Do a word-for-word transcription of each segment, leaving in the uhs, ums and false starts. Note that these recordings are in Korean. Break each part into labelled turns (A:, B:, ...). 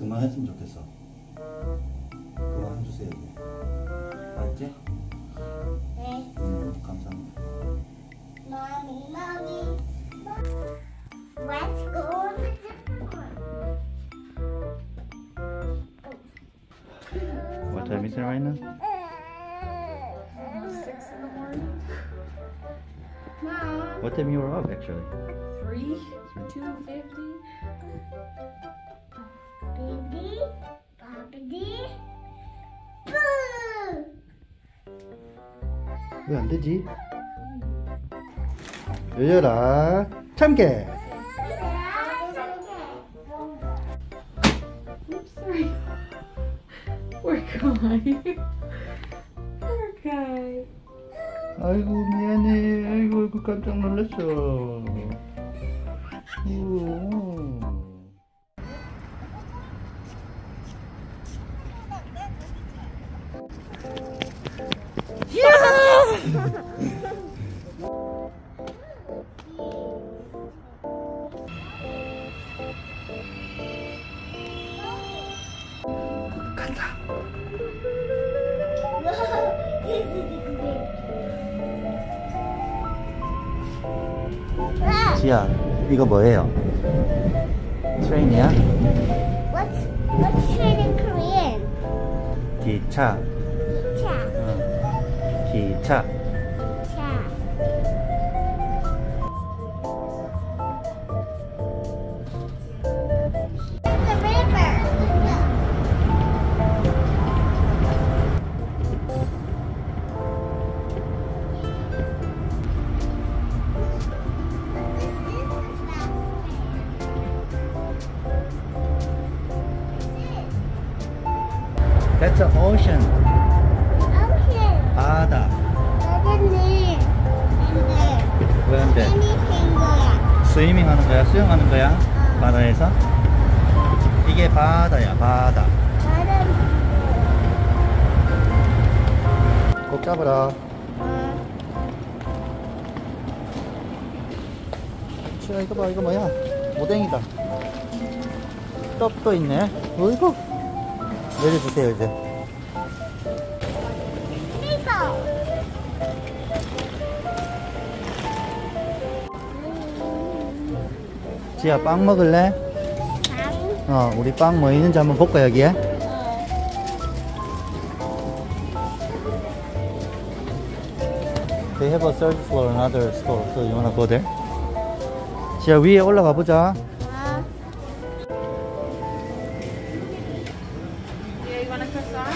A: 그만했으면 좋겠어. 그만해주세요 이제. 알았지?
B: 네.
A: 음, 감사합니다.
B: Mommy, mommy. Let's go to the park.
A: What time is it right now?
C: Six in the morning. Mom.
A: What time you were up actually?
C: Three. Two fifty.
B: Baby, Baby, boo!
A: 왜 안 되지? 열려라 참깨.
C: Oops, sorry. Poor guy. Poor guy.
A: 아이고 미안해. 아이고 아이고 깜짝 놀랐어. 아이고. 간다. 지야, 이거 뭐예요? 트레인이야?
B: What's what's train in Korean?
A: 기차.
B: Cha,
A: 응. 기차.
B: cha. The river.
A: That's an ocean.
B: Ocean.
A: 바다.
B: 바다는 근데
A: 왜 안 돼?
B: anything 거야.
A: 스위밍 하는 거야? 수영하는 거야? 바다에서? 이게 바다야, 바다.
B: 바다는
A: 꼭 잡아라. 지야, 이거 봐, 이거 뭐야? 오뎅이다. 떡도 있네. 어이구. 내려주세요, 이제.
B: 이거.
A: 지야, 빵 먹을래?
B: 방.
A: 어, 우리 빵 뭐 있는지 한번 볼까, 여기에? They have a third floor, another store, so you wanna go there? 지야, 위에 올라가 보자.
B: 아.
C: Yeah, you want a croissant?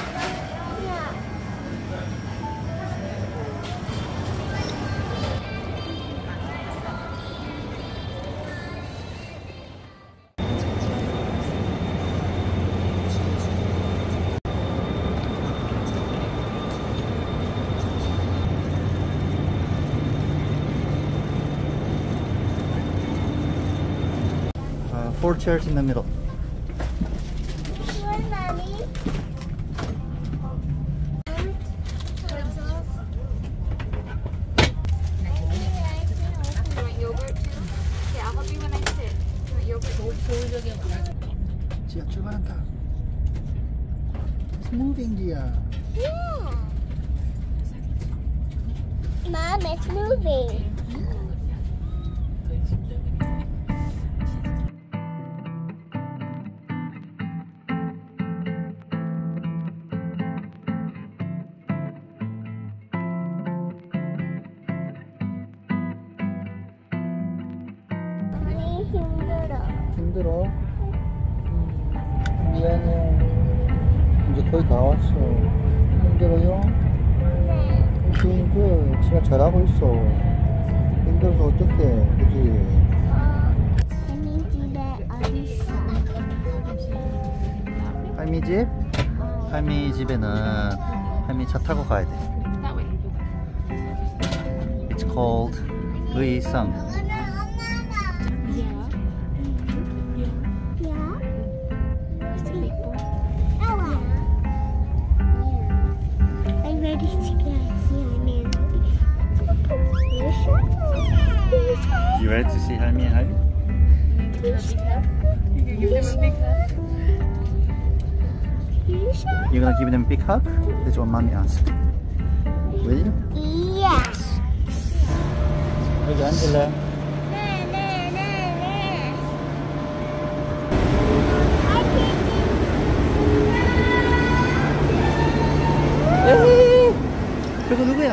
A: Uh, four chairs in the middle.
B: Sure, mommy.
C: You want yogurt too? Yeah, I'll help you when I sit. You want yogurt?
A: 지야, 출발한다. It's moving, 지야.
B: Yeah. Mom, it's moving. 많이 힘들어.
A: 힘들어? 음, 미안해. 이제 거의 다 왔어. 힘들어요?
B: 네.
A: Doing good. 지가 잘하고 있어. 힘들어서 어떡해. 그지?
B: 할머니 집에 어디 있어?
A: 할미 집? 할미 집에는 할미 차 타고 가야 돼.
C: That way.
A: It's called 의성.
B: Yeah. It's a big boy. Ella. Yeah. I'm ready to go see my man. You're sure? You're sure?
A: You ready to see 할미 and 할미?
C: You can give him a big hug.
B: You sure?
A: You're gonna give them a big hug? That's what mommy asked. Will you?
B: Yes.
A: 여기 앉을래?
B: 네, 네, 네, 네. I can't.
A: 에이, 저거 누구야?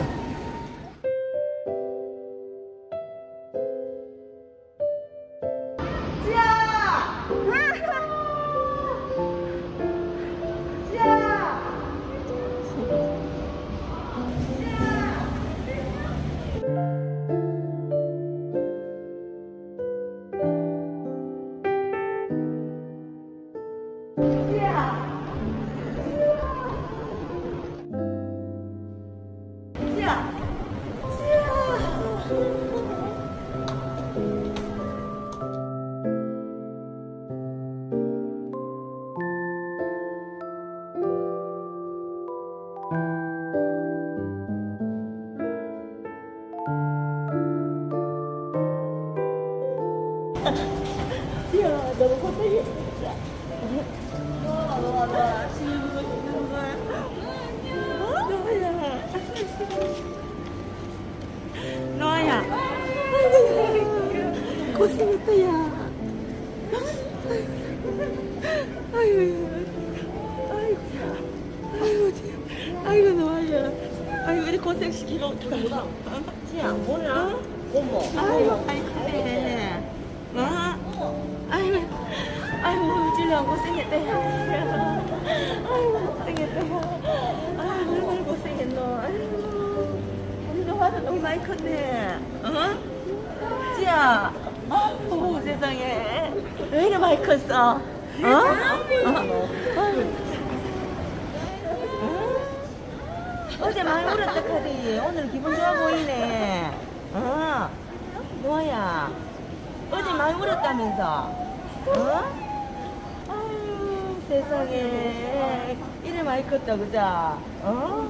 D: 너야. 고생했다, 야. 아이고, 아이고, 아이고, 아이고, 너야. 아이고, 이렇게 고생시키면 어떡하나. 지야, 몰라? 어머. 아이고, 아이고, 그래. 어? 아이고, 아이고, 우질러 고생했다, 야. 아이고, 고생했다, 야. 아이고, 얼마나 고생했노. 아이고. 화도 너무 많이 컸네. 어? 지야. 어머 세상에. 왜 이렇게 많이 컸어? 어? 어? 어? 어제 많이 울었다 카디. 오늘 기분 좋아 보이네. 어? 뭐야? 어제 많이 울었다면서? 어? 아유 세상에. 이래 많이 컸다 그자? 어?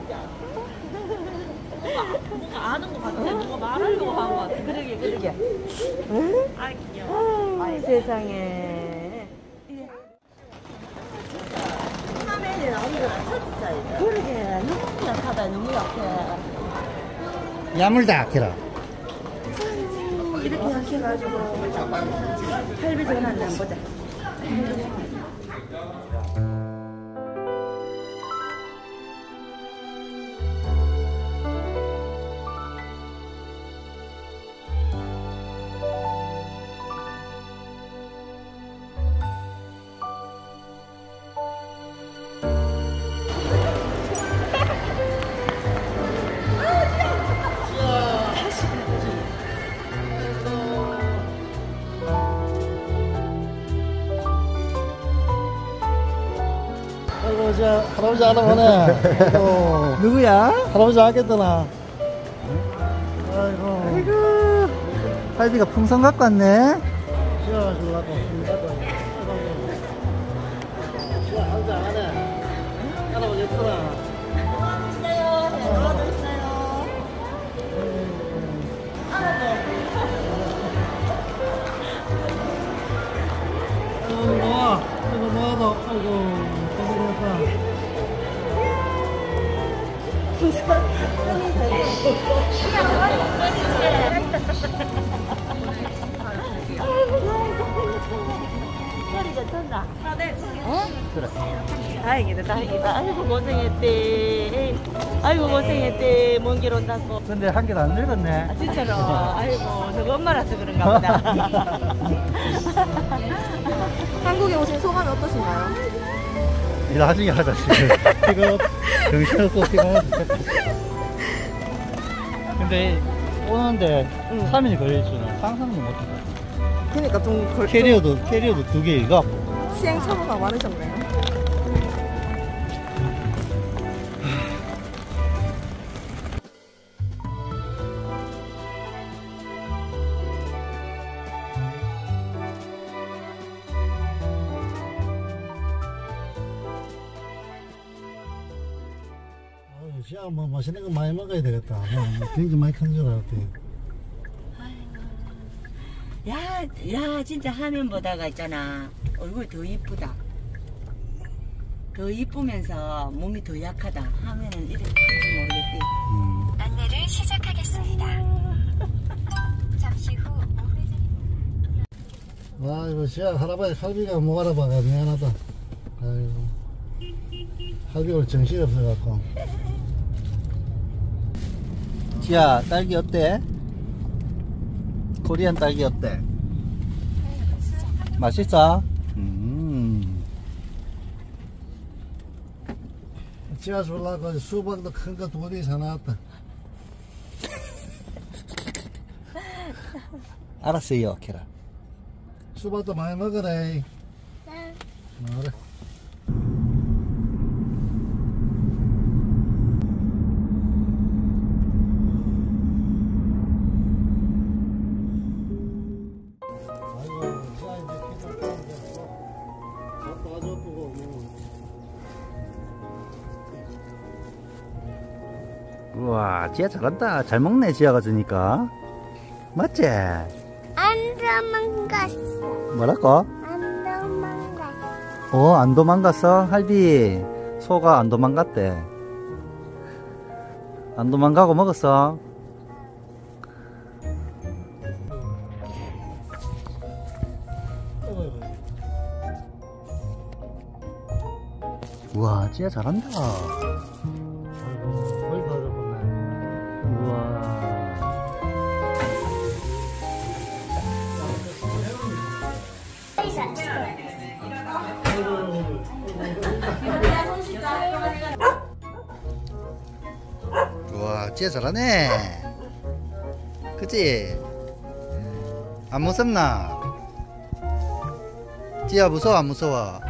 D: 뭔가 아는 것 같아. 뭔가 말하려고 한 것 같아. 그러게, 그러게. 응? 아, 귀여워. 아이, 세상에. 화면에 나오는 거랑 첫사이. 그러게. 너무 약하다, 너무 약해.
A: 야물다, 걔라.
D: 이렇게 약해가지고. 할배 전화 한번 보자.
A: 아이고, 저 할아버지 알아보네. 아이고. 누구야? 할아버지 알겠더나. 아이고. 아이고. 할비가 풍선 갖고 왔네. 지어주려고. 할아버지 알아네. 할아버지 예쁘다.
D: 있어요. 너도 있어요.
A: 아이고, 뭐. 아이고, 뭐하노. 아이고, 고생했다.
D: 소리가 턴다. 아, 네. 어?
A: 그래.
D: 다행이다, 다행이다. 아이고, 고생했대. 아이고, 고생했대. 먼 길 온다고.
A: 근데 한 개도 안 늙었네.
D: 아, 진짜로. 아이고, 저거 엄마라서 그런가 보다.
C: 한국에 오신 소감이 어떠신가요?
A: 일 나중에 하자, 지금. 지금 정신없고 피곤하지. 근데 오는데
D: 응.
A: 삼 일 걸릴 줄은 상상도 못했다.
C: 그러니까 좀 걸...
A: 캐리어도, 캐리어도 두 개 이거.
C: 시행착오가 많으셨네요.
A: 진짜 뭐 맛있는 거 많이 먹어야 되겠다. 뭐, 굉장히 많이 큰 줄 알았대.
D: 야, 야, 진짜 화면 보다가 있잖아. 얼굴 더 이쁘다. 더 이쁘면서 몸이 더 약하다 하면은 이렇게 큰지 모르겠지.
A: 음.
E: 안내를 시작하겠습니다. 잠시 후 우회전입니다.
F: 아이고, 지야, 할아버지 할비가 못 알아봐가 미안하다. 아이고. 할비 오늘 정신이 없어갖고.
A: 지야, 딸기 어때? 코리안 딸기 어때? 맛있어? 음.
F: 지야 줄라고 수박도 큰 거 두 개 사놨다.
A: 알았어요, 케라.
F: 수박도 많이 먹어라.
B: 네.
F: 그래.
A: 우와, 지야 잘한다. 잘 먹네, 지야가 주니까. 맞지?
B: 안 도망갔어.
A: 뭐라고?
B: 안 도망갔어.
A: 어, 안 도망갔어? 할비, 소가 안 도망갔대. 안 도망가고 먹었어? 우와, 지야 잘한다.
F: 아이고, 거의 다 잡았네.
A: 우와. 우와, 지야 잘하네. 그치? 안 무섭나? 지야 무서워 안 무서워?